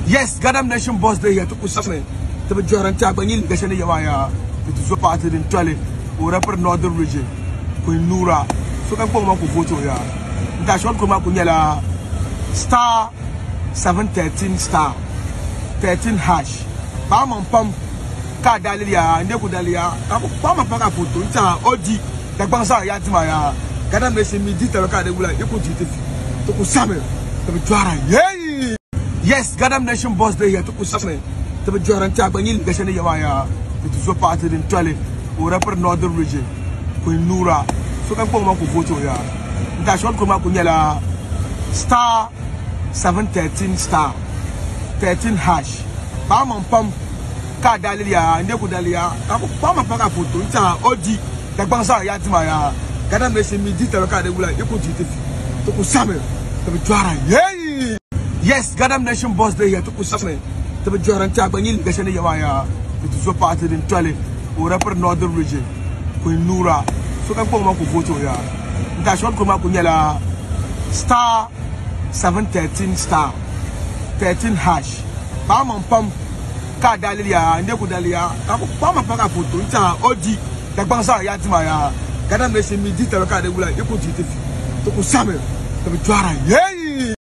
Yes, GADAM Nation Boss Day here to Kusane. To be joined by Gashani Yamaya, it is so parted in Twelve, or upper northern region, Queen NURA. So can come up with photo ya. That short come up with yellow star 713 star 13 hash. Bam on pump, Cadalia, Nebudalia, Pama Paka photo, Oji, the Bansa Yatimaya, GADAM Nation me detail card, you put it to Kusame. To be joined, yay! Yes, GADAM Nation Boss Day here to Kusane. To be joined by Gashani Yamaya, it is so parted in Twelve, or upper northern region, Queen NURA. So can come up with photo ya. That short come up with yellow star 713 star 13 hash. Bam on pump, Cadalia, Nebudalia, Pama Paka photo, Oji, the Bansa Yatimaya, GADAM Nation me detail card, you put it to Kusame. To be joined, yay! Yes, GADAM Nation Boss Day here to Kusane. To be joined by Gashani Yamaya, it is so parted in Twelve, or upper northern region, Queen NURA. So can come up with photo ya. That short come up with yellow star 713 star 13 hash. Bam on pump, Cadalia, Nebudalia, Pama Paka photo, Oji, the Bansa Yatimaya, GADAM Nation me detail card, you put it to Kusame. To be joined, yay!